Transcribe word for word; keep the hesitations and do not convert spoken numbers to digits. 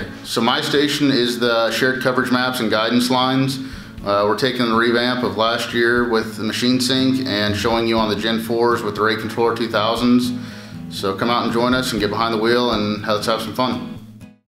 So my station is the shared coverage maps and guidance lines. Uh, we're taking the revamp of last year with the machine sync and showing you on the Gen fours with the Rate Controller two thousands. So come out and join us and get behind the wheel and let's have some fun.